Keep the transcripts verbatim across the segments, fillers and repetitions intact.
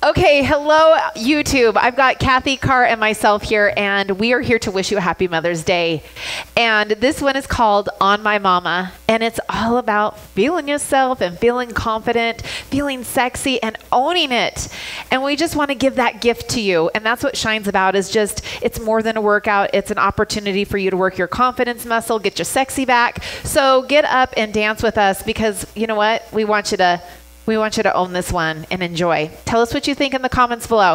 Okay, hello YouTube. I've got Kathy, Carr, and myself here, and we are here to wish you a happy Mother's Day. And this one is called On My Mama, and it's all about feeling yourself and feeling confident, feeling sexy, and owning it. And we just want to give that gift to you, and that's what SHiNE's about. Is just, it's more than a workout. It's an opportunity for you to work your confidence muscle, get your sexy back. So get up and dance with us, because you know what? We want you to We want you to own this one and enjoy. Tell us what you think in the comments below.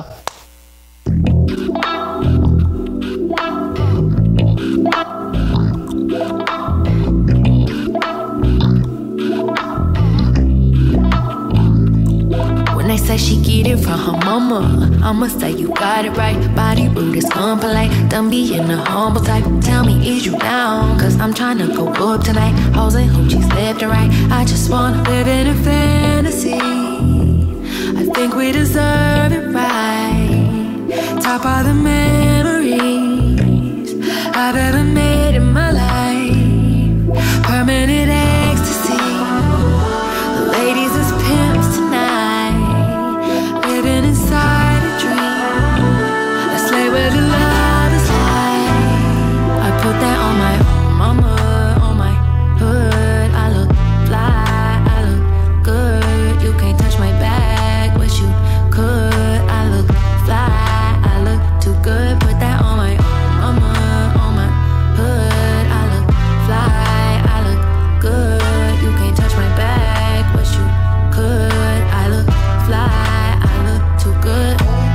When they say she get it from her mama, I'ma say you got it right. Body rude is unpolite, done being a humble type. Tell me, is you down? Cause I'm trying to go up tonight. Hoes and hoochies left and right. I just wanna live in a fantasy. I think we deserve it right. Top of the memories I've ever made in my life. Permanent ecstasy. The ladies is pimps tonight, living inside a dream. Let's lay where the love is like. I put that on my mama, on my hood. I look fly, I look good. You can't touch my bag, wish you could. I look fly, I look too good. Put that on my mama, on my hood. I look fly, I look good. You can't touch my bag, wish you could. I look fly, I look too good.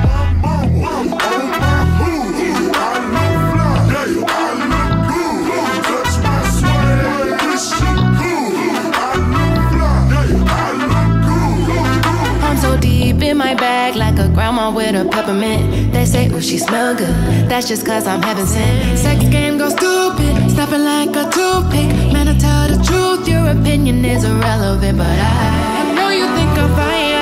I'm so deep in my bag, like a grandma with a peppermint. They say, oh, she smell good. That's just cause I'm heaven sent. Sex game goes stupid, stopping like a toothpick. Man, I tell the truth, your opinion is irrelevant, but I, I know you think I'm fine.